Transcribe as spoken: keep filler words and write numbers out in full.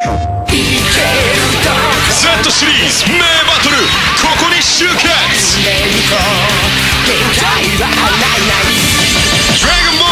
Z シリーズ名バトル、ここに集結。ドラゴンボール